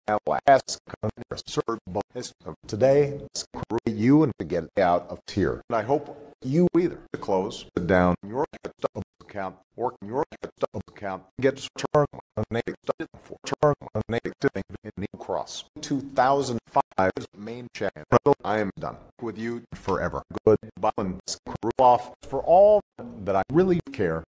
AlaskionIsUrBoi. Today, you and to get out of here. And I hope you either to close down your account or your account gets terminated to Vinnie Cross. 2005 main channel. I am done with you forever. Goodbye and screw off for all that I really care.